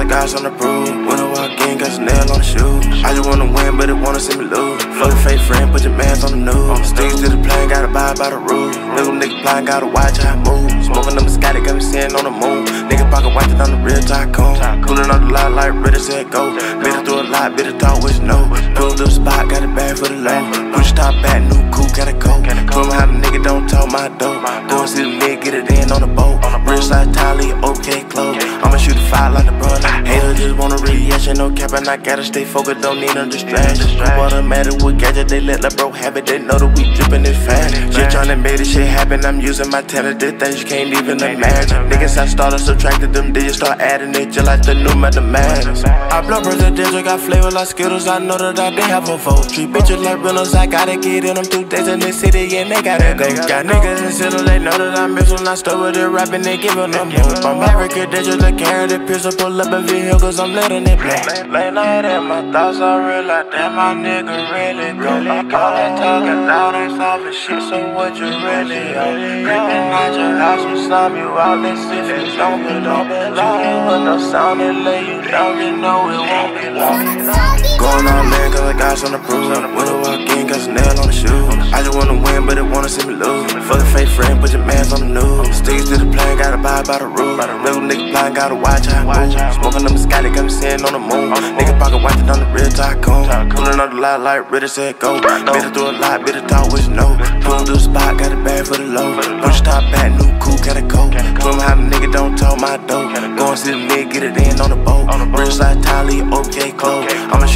I got something to prove. When I walk in, got some nail on the shoe. I just wanna win, but it wanna see me lose. Fuck a fake friend, put your mans on the news. Sticks to the plane, gotta abide by the rules. Little nigga blind, gotta watch how I move. Smoking them Scotty, got me sitting on the moon. Nigga pocket watching on the real tycoon. Pulling on the lot like ready, said go. Been through a lot, bit of talk with no. Pulled up spot, got it bad for the low. Push top back, new coupe, gotta go. Told me how the nigga don't talk my dough. Go and see the nigga, get it in on the boat. Rich like Tylee, okay, close. I'ma shoot a fire like the brother. Haters just wanna reaction, no cap, and I gotta stay focused, don't need no distraction. Automatic with gadget, they let the bro have it, they know that we drippin' it fast. Shit tryna make this shit happen, I'm using my talent, did things you can't even imagine. Niggas I started subtracted them, they just start adding it just like the new mathematics. I blow presidential, got flavor like Skittles, I know that I did have a vote. Treat bitches like rentals, I gotta get in them 2 days in this city, and they gotta go. Got niggas in Seattle, they know that I miss when I start with it rapping, they giving them hope. I'm every credential, they carry the pistol, pull up a vehicle, cause I'm letting it play. Late night in my thoughts, I realize that my nigga really go. All that talking loud ain't solving shit, so what you really on? Creeping out your house, we stop you out, let's see if you don't belong. Shooting with no sound and lay you down, you know it won't be long. Going all in cause I got something to prove. When I walk in, got some nail on the shoe. I just wanna win, but it wanna see me lose. Fuck a fake friend, put your mans on the news. Sticks to the plane, gotta abide by the rules. Little nigga blind, gotta watch how I move. Smoking them Scotty, got me sitting on the moon. Nigga pocket watching on the real tycoon. Pulling on the lot like ready, said go. Been through a lot, bit of talk with no. Pulled to the spot, got it bad for the low. Push top back, new coupe, gotta go. Told me how the nigga don't talk my dough. Go and see the nigga, get it in on the boat. Rich like Tylee, okay, close. I'ma